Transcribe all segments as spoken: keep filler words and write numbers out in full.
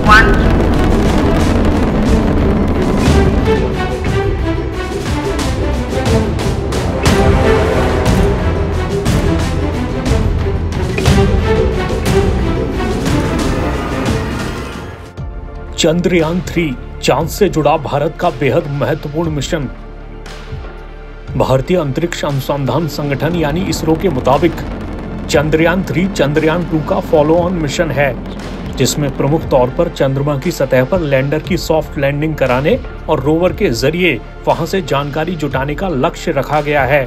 one. Chandrayaan three चांद से जुड़ा भारत का बेहद महत्वपूर्ण मिशन। भारतीय अंतरिक्ष अनुसंधान संगठन यानी इसरो के मुताबिक चंद्रयान थ्री चंद्रयान टू का फॉलो ऑन मिशन है, जिसमें प्रमुख तौर पर चंद्रमा की सतह पर लैंडर की सॉफ्ट लैंडिंग कराने और रोवर के जरिए वहां से जानकारी जुटाने का लक्ष्य रखा गया है।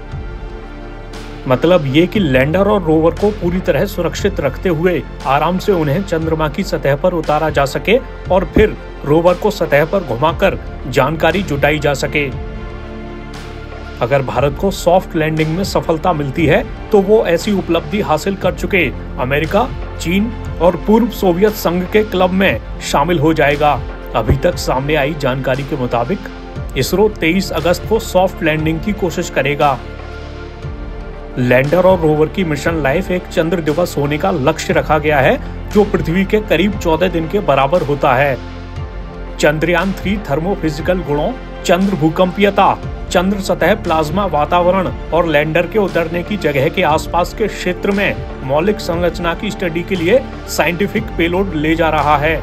मतलब ये कि लैंडर और रोवर को पूरी तरह सुरक्षित रखते हुए आराम से उन्हें चंद्रमा की सतह पर उतारा जा सके और फिर रोवर को सतह पर घुमाकर जानकारी जुटाई जा सके। अगर भारत को सॉफ्ट लैंडिंग में सफलता मिलती है तो वो ऐसी उपलब्धि हासिल कर चुके अमेरिका, चीन और पूर्व सोवियत संघ के क्लब में शामिल हो जाएगा। अभी तक सामने आई जानकारी के मुताबिक इसरो तेईस अगस्त को सॉफ्ट लैंडिंग की कोशिश करेगा। लैंडर और रोवर की मिशन लाइफ एक चंद्र दिवस होने का लक्ष्य रखा गया है, जो पृथ्वी के करीब चौदह दिन के बराबर होता है। चंद्रयान थ्री थर्मोफिजिकल गुणों, चंद्र भूकंपीयता, चंद्र सतह प्लाज्मा वातावरण और लैंडर के उतरने की जगह के आसपास के क्षेत्र में मौलिक संरचना की स्टडी के लिए साइंटिफिक पेलोड ले जा रहा है।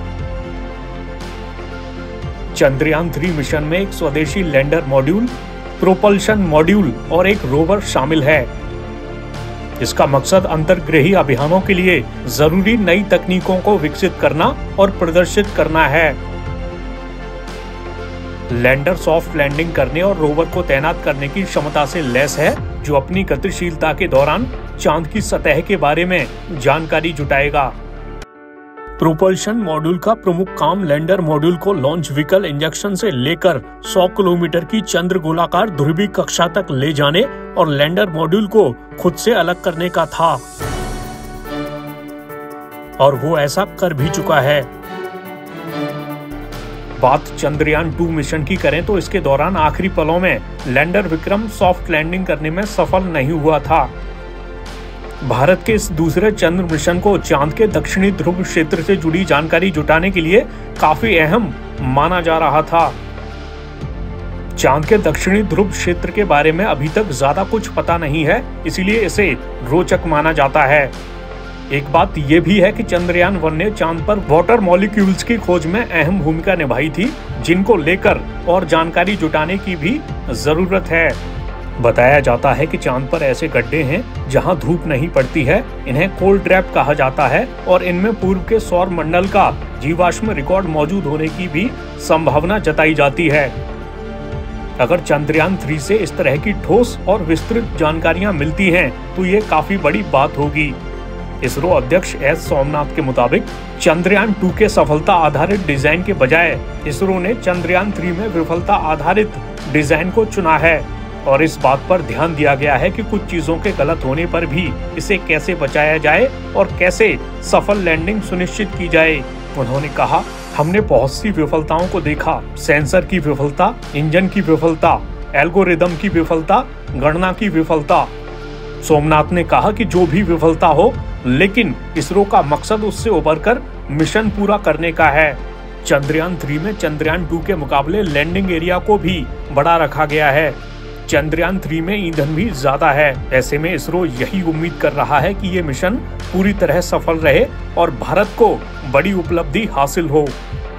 चंद्रयान थ्री मिशन में एक स्वदेशी लैंडर मॉड्यूल, प्रोपल्शन मॉड्यूल और एक रोवर शामिल है। इसका मकसद अंतर्ग्रही अभियानों के लिए जरूरी नई तकनीकों को विकसित करना और प्रदर्शित करना है। लैंडर सॉफ्ट लैंडिंग करने और रोवर को तैनात करने की क्षमता से लैस है, जो अपनी गतिशीलता के दौरान चांद की सतह के बारे में जानकारी जुटाएगा। प्रोपल्शन मॉड्यूल का प्रमुख काम लैंडर मॉड्यूल को लॉन्च व्हीकल इंजेक्शन से लेकर सौ किलोमीटर की चंद्र गोलाकार ध्रुवीय कक्षा तक ले जाने और लैंडर मॉड्यूल को खुद से अलग करने का था, और वो ऐसा कर भी चुका है। बात चंद्रयान टू मिशन की करें तो इसके दौरान आखिरी पलों में लैंडर विक्रम सॉफ्ट लैंडिंग करने में सफल नहीं हुआ था। भारत के इस दूसरे चंद्र मिशन को चांद के दक्षिणी ध्रुव क्षेत्र से जुड़ी जानकारी जुटाने के लिए काफी अहम माना जा रहा था। चांद के दक्षिणी ध्रुव क्षेत्र के बारे में अभी तक ज्यादा कुछ पता नहीं है, इसीलिए इसे रोचक माना जाता है। एक बात यह भी है कि चंद्रयान वन ने चांद पर वाटर मॉलिक्यूल्स की खोज में अहम भूमिका निभाई थी, जिनको लेकर और जानकारी जुटाने की भी जरूरत है। बताया जाता है कि चांद पर ऐसे गड्ढे हैं जहां धूप नहीं पड़ती है, इन्हें कोल्ड ट्रैप कहा जाता है, और इनमें पूर्व के सौर मंडल का जीवाश्म रिकॉर्ड मौजूद होने की भी संभावना जताई जाती है। अगर चंद्रयान थ्री से इस तरह की ठोस और विस्तृत जानकारियां मिलती हैं तो ये काफी बड़ी बात होगी। इसरो अध्यक्ष एस सोमनाथ के मुताबिक चंद्रयान टू के सफलता आधारित डिजाइन के बजाय इसरो ने चंद्रयान थ्री में विफलता आधारित डिजाइन को चुना है, और इस बात पर ध्यान दिया गया है कि कुछ चीजों के गलत होने पर भी इसे कैसे बचाया जाए और कैसे सफल लैंडिंग सुनिश्चित की जाए। उन्होंने कहा, हमने बहुत सी विफलताओं को देखा, सेंसर की विफलता, इंजन की विफलता, एल्गोरिदम की विफलता, गणना की विफलता। सोमनाथ ने कहा कि जो भी विफलता हो, लेकिन इसरो का मकसद उससे उबरकर मिशन पूरा करने का है। चंद्रयान थ्री में चंद्रयान टू के मुकाबले लैंडिंग एरिया को भी बड़ा रखा गया है। चंद्रयान थ्री में ईंधन भी ज्यादा है। ऐसे में इसरो यही उम्मीद कर रहा है कि ये मिशन पूरी तरह सफल रहे और भारत को बड़ी उपलब्धि हासिल हो।